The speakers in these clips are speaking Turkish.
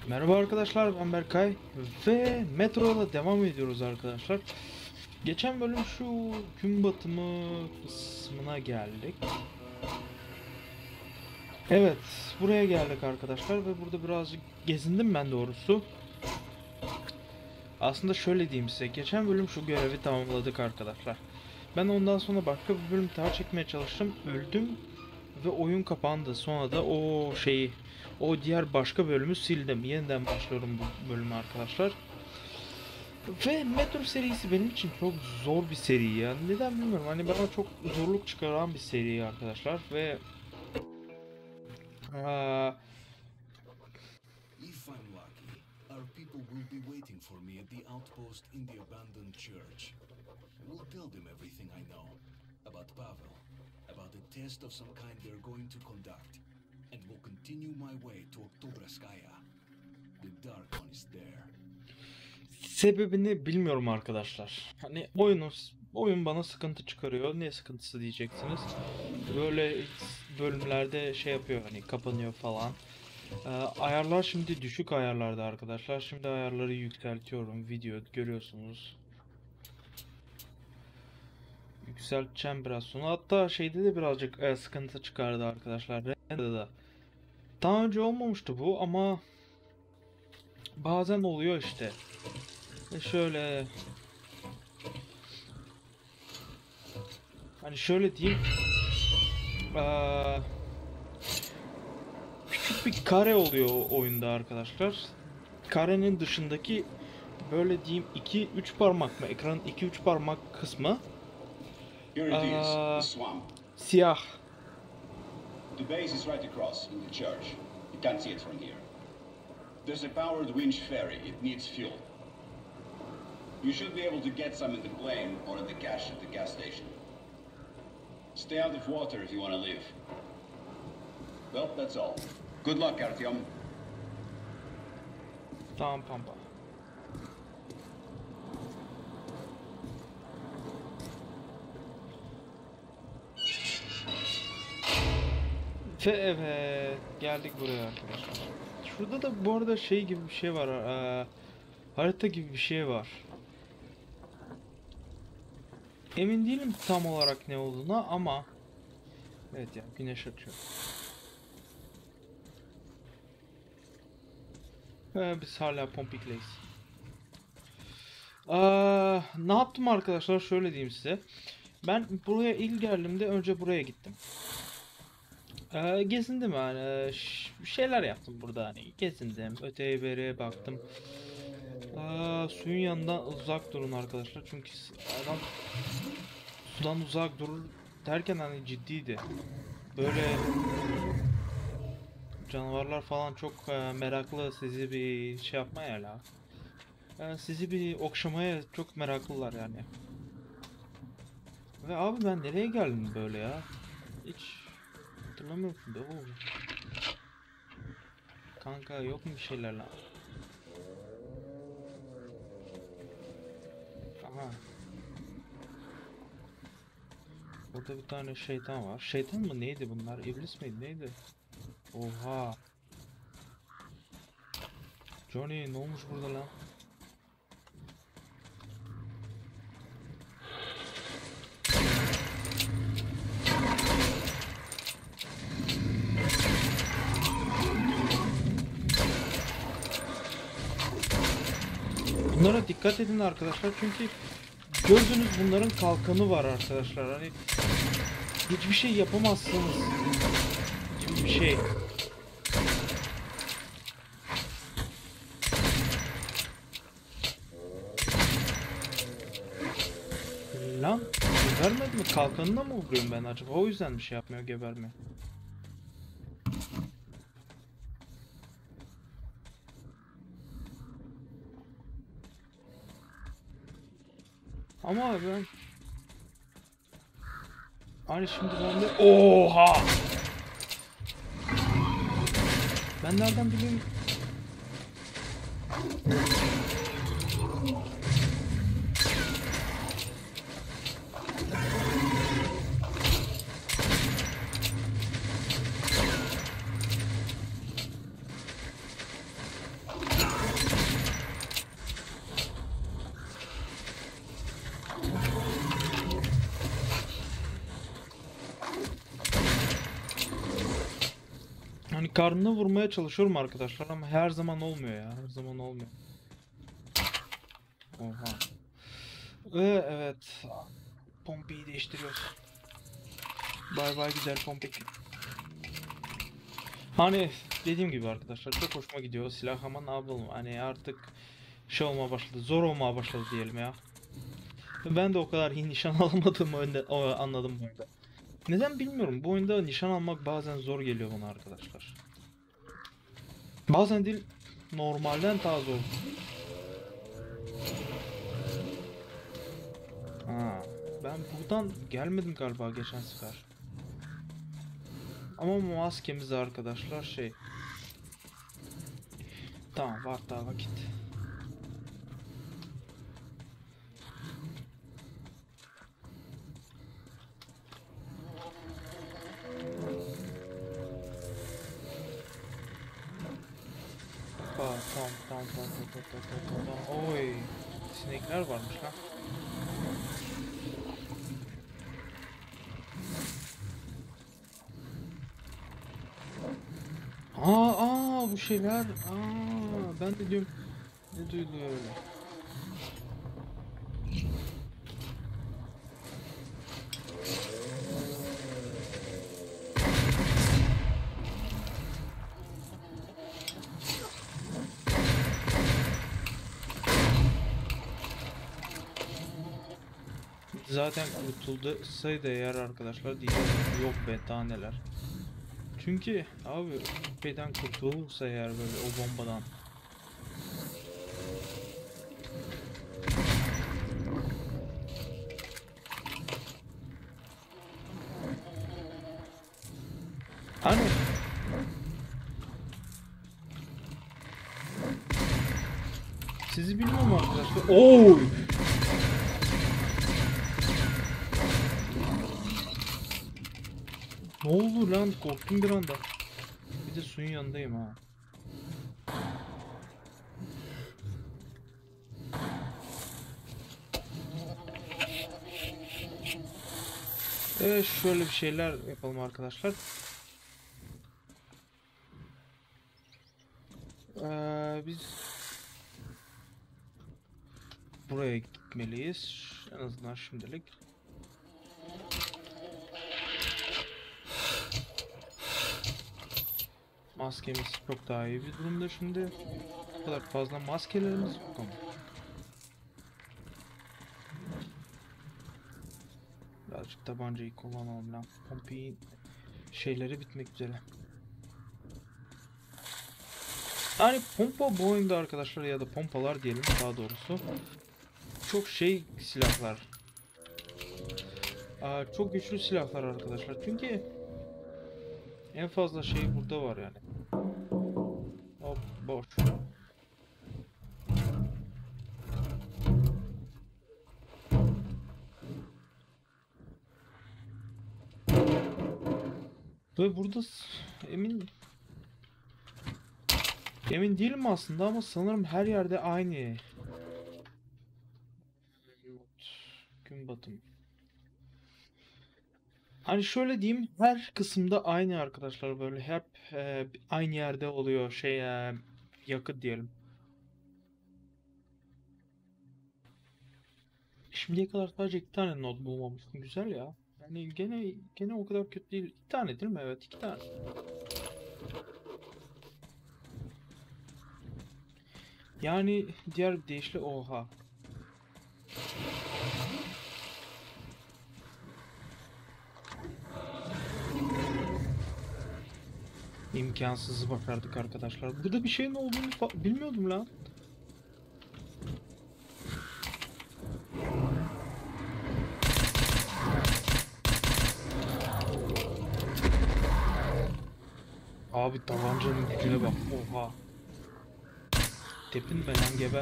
Merhaba arkadaşlar, ben Berkay ve Metro'da devam ediyoruz arkadaşlar. Geçen bölüm şu gün batımı kısmına geldik. Evet, buraya geldik arkadaşlar ve burada birazcık gezindim ben doğrusu. Aslında şöyle diyeyim size, geçen bölüm şu görevi tamamladık arkadaşlar. Ben ondan sonra başka bir bölüm daha çekmeye çalıştım, öldüm ve oyun kapandı. Sonra da o diğer başka bölümü sildim. Yeniden başlıyorum bu bölümü arkadaşlar. Ve Metro serisi benim için çok zor bir seri ya. Neden bilmiyorum. Hani bana çok zorluk çıkaran bir seri arkadaşlar ve aa, If I'm lucky, our people will be waiting for me at the outpost in the abandoned church. I will tell them everything I know about Pavel, about the test of some kind they're going to conduct, and will continue my way to Oktoberskaya. The Dark One is there. sebebini bilmiyorum arkadaşlar. Hani oyun bana sıkıntı çıkarıyor. Ne sıkıntısı diyeceksiniz. Böyle bölümlerde şey yapıyor, hani kapanıyor falan. Ayarlar şimdi düşük ayarlarda arkadaşlar. Şimdi ayarları yükseltiyorum. Video görüyorsunuz. Yükselteceğim biraz sonra. Hatta şeyde de birazcık sıkıntı çıkardı arkadaşlar. Render'da. Daha önce olmamıştı bu ama bazen oluyor işte. Şöyle, hani şöyle diyeyim. Eee, Küçük bir kare oluyor o oyunda arkadaşlar. Karenin dışındaki böyle diyeyim 2-3 parmak mı? Ekranın 2-3 parmak kısmı Here it is, the eee, swamp. siyah. The base is right across in the church. You can't see it from here. There's a powered winch ferry. It needs fuel. You should be able to get some in the plane or in the cache at the gas station. Stay out of water if you want to live. Well, that's all. Good luck, Artyom. Tamam pampa. Ve evet, geldik buraya arkadaşlar. Şurada da bu arada şey gibi bir şey var. Harita gibi bir şey var. Emin değilim tam olarak ne olduğuna ama evet ya, güneş açıyor. Biz hala Pompik'leyiz. Ne yaptım arkadaşlar? Şöyle diyeyim size. Ben buraya ilk geldiğimde önce buraya gittim. Gezindim yani. Şeyler yaptım burada, hani gezindim. Öteye beriye baktım. Suyun yanından uzak durun arkadaşlar. Çünkü adam sudan uzak durur derken hani ciddiydi. Böyle canavarlar falan çok meraklı, sizi bir şey yapmaya la. Sizi bir okşamaya çok meraklılar yani. Ve abi ben nereye geldim böyle ya? Hiç hatırlamıyorum şimdi. Oo. Kanka yok mu bir şeyler lan? Aha. Burada bir tane şeytan var. Şeytan mı neydi bunlar? İblis miydi neydi? Oha. Johnny ne olmuş burada lan? Bunlara dikkat edin arkadaşlar, çünkü gördüğünüz bunların kalkanı var arkadaşlar. Hani hiçbir şey yapamazsınız. Hiçbir şey. Lan gebermedi mi? Kalkanına mı vuruyorum ben acaba? O yüzden bir şey yapmıyor, gebermiyor. Ama ben hani şimdi ben de oha! Ben nereden bileyim? Karnına vurmaya çalışıyorum arkadaşlar ama her zaman olmuyor ya. Her zaman olmuyor. Oha. Ve evet. Pompi'yi değiştiriyoruz. Bay bay güzel Pompik. Hani dediğim gibi arkadaşlar çok hoşuma gidiyor o silah ama ne yapalım hani artık şey olmaya başladı, zor olmaya başladı diyelim ya. Ben de o kadar iyi nişan alamadığımı anladım bu oyunda. Neden bilmiyorum, bu oyunda nişan almak bazen zor geliyor bana arkadaşlar. Bazen değil, normalden daha zor. Ha, ben buradan gelmedim galiba geçen sefer. Ama maskemiz arkadaşlar şey. Tamam, var daha vakit. Tamam. Oy, sinekler varmış lan. Bu şeyler. Ben de diyorum ne duyuluyor öyle. Zaten kurtuldu sayıda eğer arkadaşlar diyeceğim yok be daha neler. Çünkü abi şeyden kurtulursa eğer böyle o bombadan. Hani sizi bilmiyorum arkadaşlar. Oy! Ne oldu lan? Korktum bir anda. Bir de suyun yanındayım ha. Evet, şöyle bir şeyler yapalım arkadaşlar. Biz buraya gitmeliyiz. En azından şimdilik. Maskemiz çok daha iyi bir durumda şimdi. Bu kadar fazla maskelerimiz yok ama. Birazcık tabancayı kullanalım lan. Pompi'nin şeyleri bitmek üzere. Yani pompa bu oyunda arkadaşlar ya da pompalar diyelim daha doğrusu. Çok şey silahlar. Çok güçlü silahlar arkadaşlar. Çünkü en fazla şey burada var yani. Hop boş. Ve burada emin değilim aslında ama sanırım her yerde aynı. Gün batımı. Hani şöyle diyeyim, her kısımda aynı arkadaşlar, böyle hep aynı yerde oluyor şey yakıt diyelim. Şimdiye kadar sadece iki tane not bulmamıştım, güzel ya. Yani gene o kadar kötü değil. İki tane değil mi? Evet, iki tane. Yani diğer bir deyişle oha. İmkansızı başardık arkadaşlar. Burada bir şeyin olduğunu bilmiyordum lan. Abi tabancanın gücüne bak. Oha. Tepinme lan geber.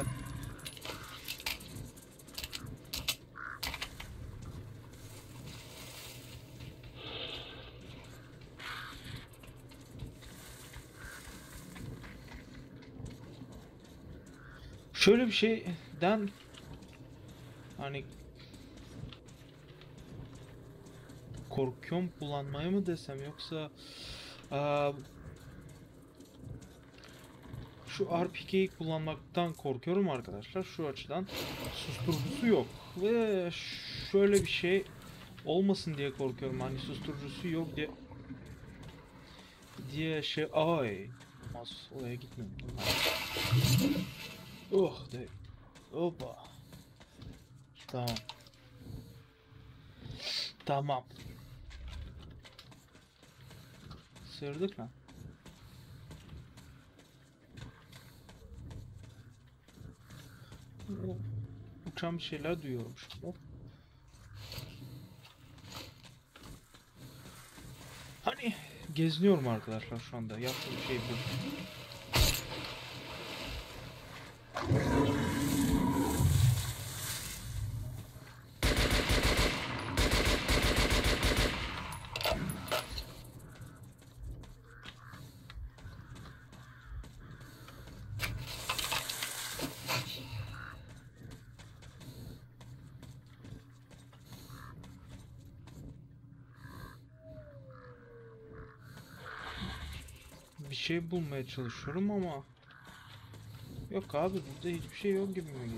Şöyle bir şeyden hani korkuyorum kullanmaya mı desem yoksa şu RPK'yi kullanmaktan korkuyorum arkadaşlar. Şu açıdan susturucusu yok. Ve şöyle bir şey olmasın diye korkuyorum. Hani susturucusu yok diye şey ay. Mas oraya gitmiyorum. Oh de. Hoppa. Tamam. Tamam. Sırdık lan. Uçan bir şeyler duyuyorum şimdi. Hani geziniyorum arkadaşlar şu anda. Yaptığım şey bu. Bir şey bulmaya çalışıyorum ama yok abi, burada hiçbir şey yok gibi mi geliyor?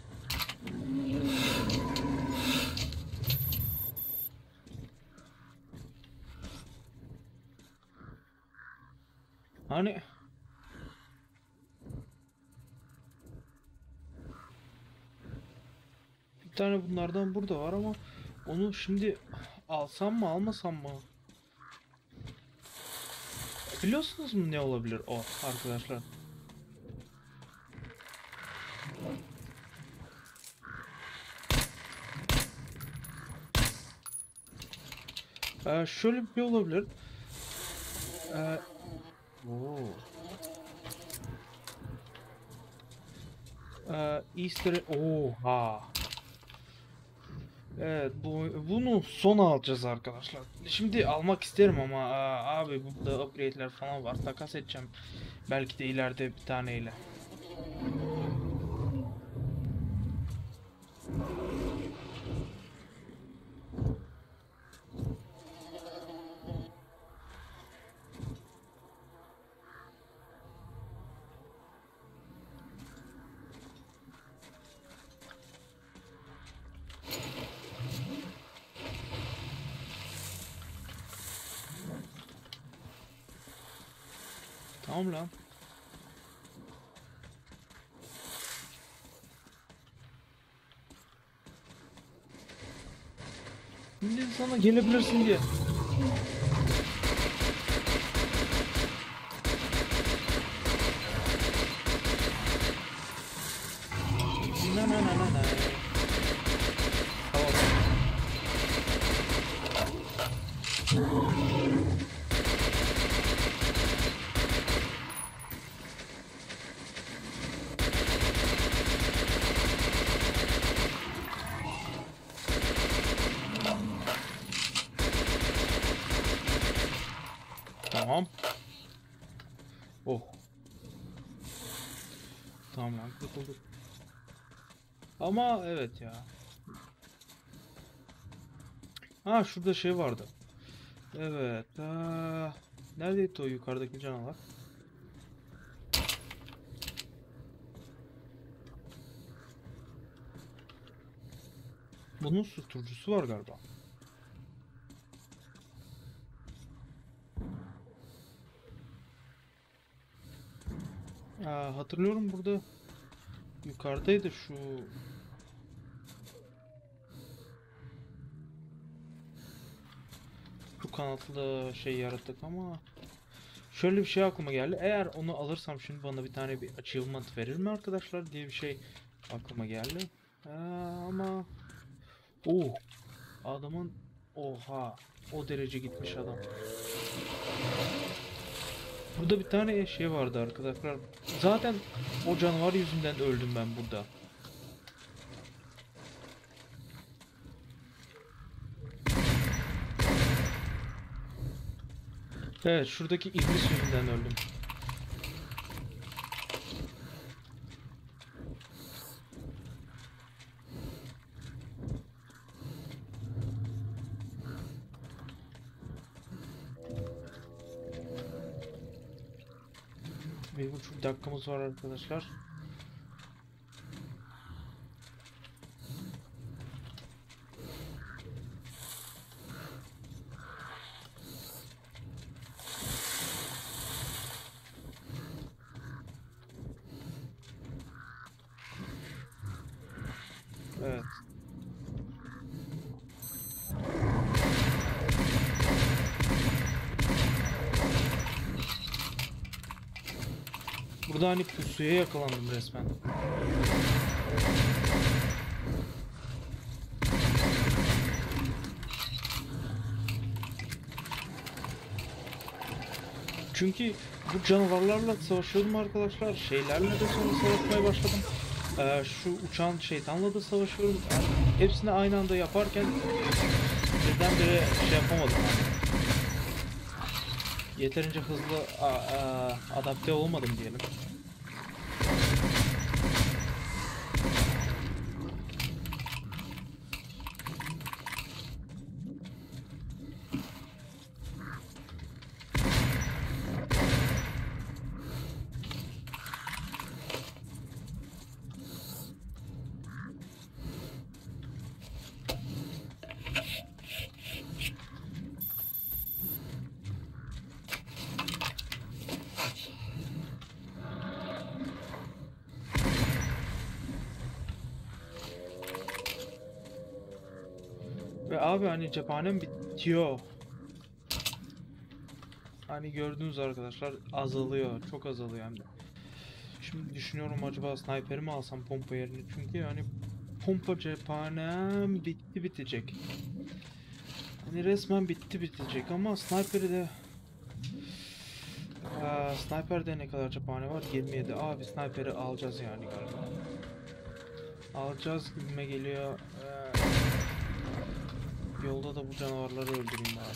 Hani bir tane bunlardan burada var ama onu şimdi alsam mı almasam mı? Biliyorsunuz mu ne olabilir o arkadaşlar? Şöyle bir şey olabilir. Oo. Easter... Oha. Evet, bunu son alacağız arkadaşlar. Şimdi almak isterim ama abi burada upgrade'ler falan var. Takas edeceğim. Belki de ileride bir taneyle. Tamam lan. Şimdi sana gelebilirsin diye. Na na na na na. Tamam. Oh. Tamam lan, kurtulduk. Ama evet ya. Ha, şurada şey vardı. Evet. Neredeydi o yukarıdaki canavar? Bunun susturucusu var galiba. Hatırlıyorum, burada yukarıdaydı şu kanatlı şey yaratık ama şöyle bir şey aklıma geldi. Eğer onu alırsam şimdi bana bir tane bir achievement verir mi arkadaşlar diye bir şey aklıma geldi. Ama adamın oha, o derece gitmiş adam. Burada bir tane şey vardı arkadaşlar. Zaten o canavar yüzünden öldüm ben burada. Evet, şuradaki iblis yüzünden öldüm. 1,5 dakikamız var arkadaşlar. Evet. Burada hani pusuya yakalandım resmen. Çünkü bu canavarlarla savaşıyordum arkadaşlar. Şeylerle de sonra savaşmaya başladım. Şu uçan şeytanla da savaşıyorum. Yani hepsini aynı anda yaparken birdenbire şey yapamadım. Yeterince hızlı adapte olmadım diyelim. Ve abi hani cephanem bitiyor. Hani gördüğünüz arkadaşlar azalıyor. Çok azalıyor hem de. Şimdi düşünüyorum acaba sniper'i mi alsam pompa yerine. Çünkü hani pompa cephanem bitti bitecek. Hani resmen bitti bitecek ama sniper'i de sniper'de ne kadar cephane var? 27. Abi sniper'i alacağız yani galiba. Alacağız gibime geliyor. Yolda da bu canavarları öldüreyim bari.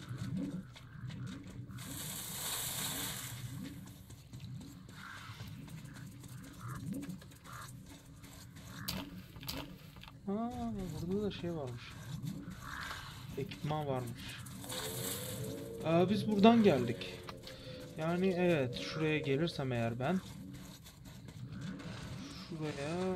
Burada da şey varmış. Ekipman varmış. Biz buradan geldik. Yani evet, şuraya gelirsem eğer ben. Şuraya.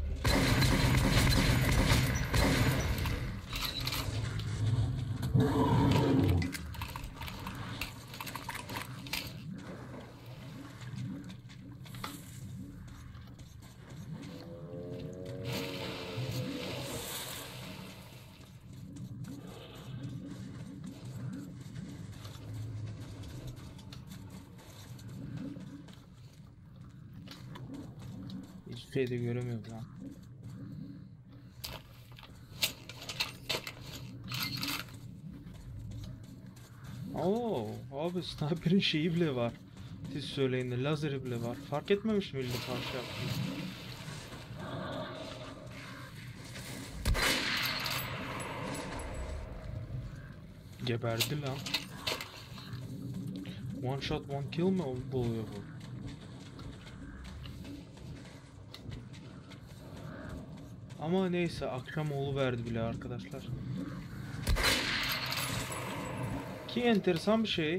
Hiçbir şey de göremiyorum lan. Oo, abi sniper'in şeyi bile var. Siz söyleyin de lazeri bile var. Fark etmemiştim ilk defa şey yaptım. Geberdi lan. One shot one kill mi oluyor bu? Ama neyse, akşam verdi bile arkadaşlar. Ki enteresan bir şey.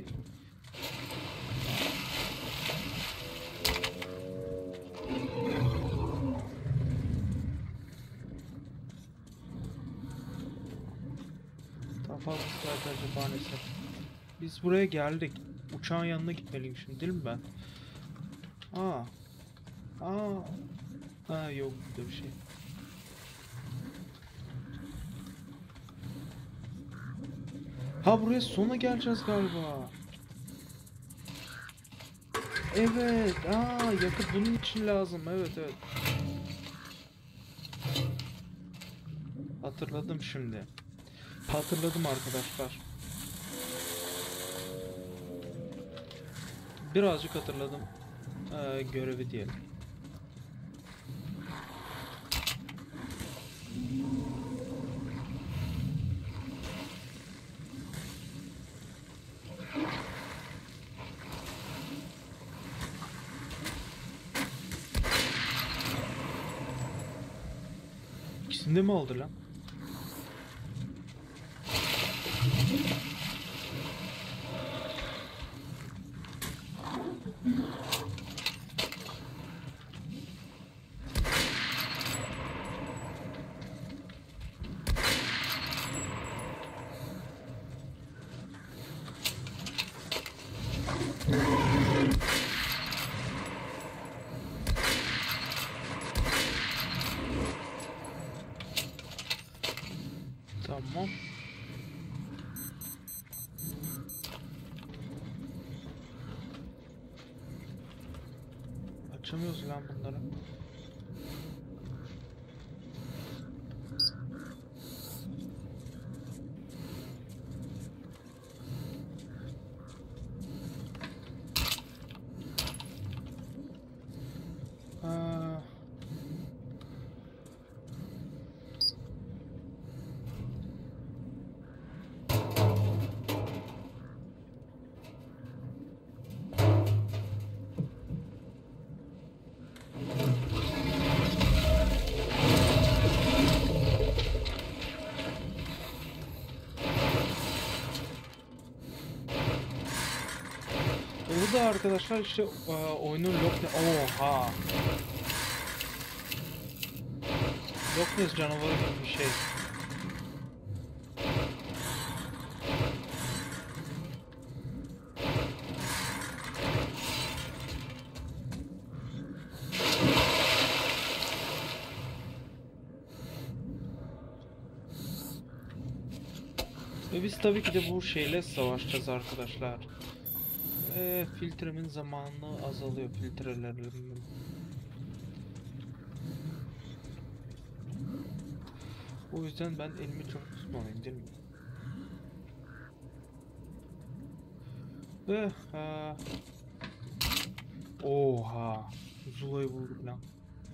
Daha fazla sniper cephanesi. Biz buraya geldik. Uçağın yanına gitmeliyim şimdi, değil mi ben? Yok burada bir şey. Ha, buraya sona geleceğiz galiba. Evet. Yakıt bunun için lazım. Evet. Hatırladım şimdi. Hatırladım arkadaşlar. Birazcık hatırladım. Görevi diyelim. İkisini de mi aldı lan? Açamıyoruz lan bunları. Aa. Burada arkadaşlar işte oyunun Loch Ness... Oha! Loch Ness canavarı gibi bir şey. Ve biz tabii ki de bu şeyle savaşacağız arkadaşlar. Filtremin zamanı azalıyor, filtrelerimin. O yüzden ben elimi çok tutmalıyım değil mi? Ve oha, Zula'yı bulduk lan.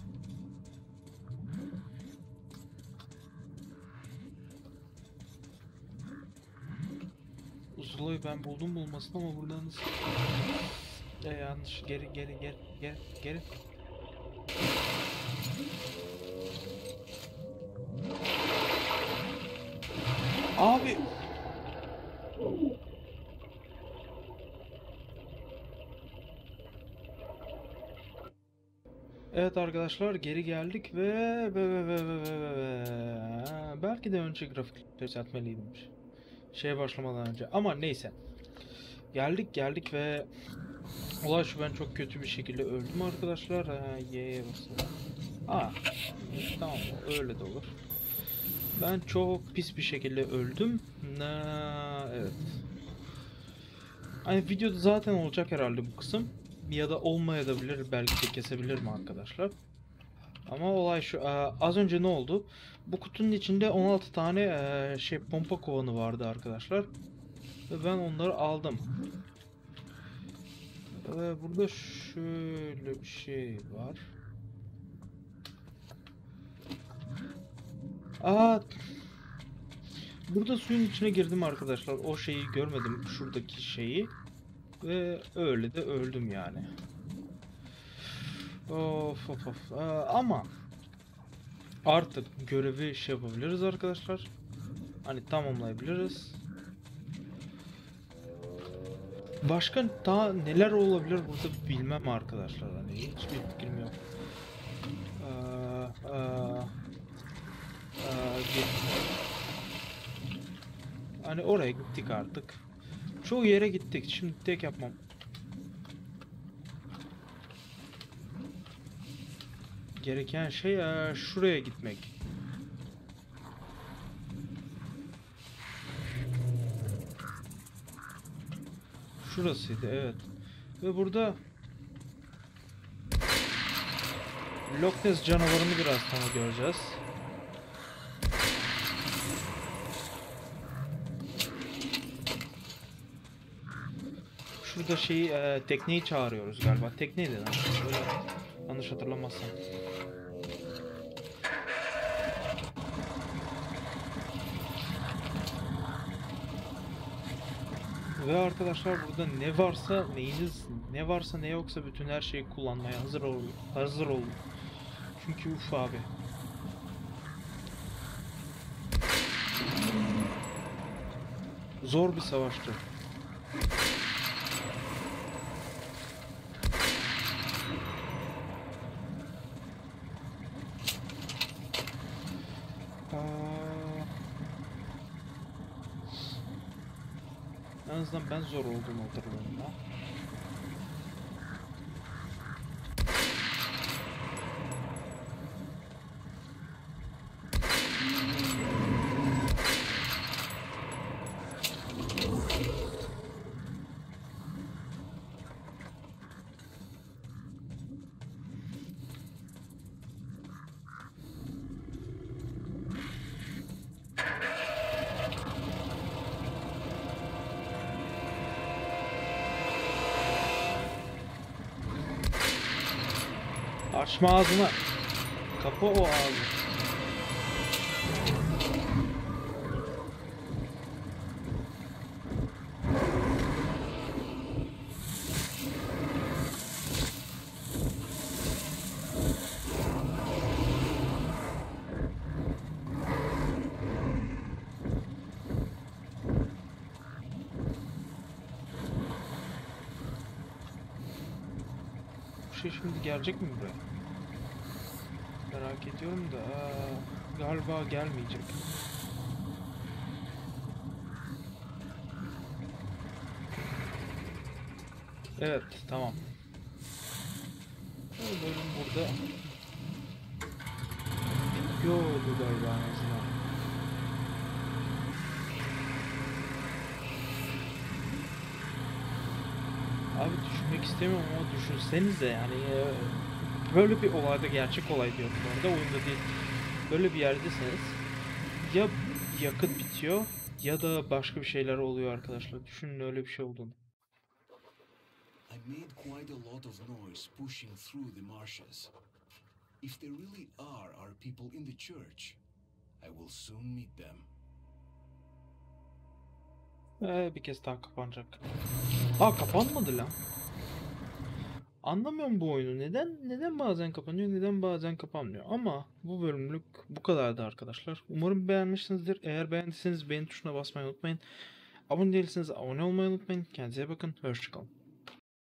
Zula'yı ben buldum bulmasın ama buradan nasıl? Yanlış, geri. Abi. Evet arkadaşlar, geri geldik ve belki de önce grafikleri düzeltmeliydim. Şeye başlamadan önce ama neyse. Geldik ve olay şu, ben çok kötü bir şekilde öldüm arkadaşlar. Y'ye basıyorum. Tamam, öyle de olur. Ben çok pis bir şekilde öldüm. Evet. Hani videoda zaten olacak herhalde bu kısım. Ya da olmayabilir, belki de kesebilirim arkadaşlar. Ama olay şu, az önce ne oldu? Bu kutunun içinde 16 tane pompa kovanı vardı arkadaşlar. Ve ben onları aldım. Burada şöyle bir şey var. Burada suyun içine girdim arkadaşlar. O şeyi görmedim, şuradaki şeyi. Ve öyle de öldüm yani. Of. Ama artık görevi şey yapabiliriz arkadaşlar. Hani tamamlayabiliriz. Başka daha neler olabilir burada bilmem arkadaşlar. Hani hiçbir fikrim yok. Hani oraya gittik artık. Çoğu yere gittik. Şimdi tek yapmam gereken şey şuraya gitmek. Şurasıydı, evet. Ve burada Loch Ness canavarını biraz sonra göreceğiz. Şurada tekneyi çağırıyoruz galiba. Tekneydi lan. Böyle yanlış hatırlamazsam. Ve arkadaşlar burada ne varsa ne yoksa bütün her şeyi kullanmaya hazır olun. Çünkü abi. Zor bir savaştı. En azından ben zor olduğunu hatırlıyorum da. Açma ağzını. Kapa o ağzı. Bu şey şimdi gelecek mi buraya? Merak ediyorum da galiba gelmeyecek. Evet, tamam. Bu bölüm burada bitiyordu galiba en azından. Abi düşünmek istemiyorum ama düşünsenize yani böyle bir olayda, gerçek olay diyorum bu arada, oyunda değil. Böyle bir yerdesiniz, ya yakıt bitiyor ya da başka bir şeyler oluyor arkadaşlar. Düşünün öyle bir şey olduğunu. I made quite a lot of noise pushing through the marshes. If there really are our people in the church, I will soon meet them. Bir kez daha kapanacak. Aa, kapanmadı lan. Anlamıyorum bu oyunu. Neden bazen kapanıyor, neden bazen kapanmıyor. Ama bu bölümlük bu kadardı arkadaşlar. Umarım beğenmişsinizdir. Eğer beğendiyseniz beğeni tuşuna basmayı unutmayın. Abone değilseniz abone olmayı unutmayın. Kendinize iyi bakın. Hoşçakalın.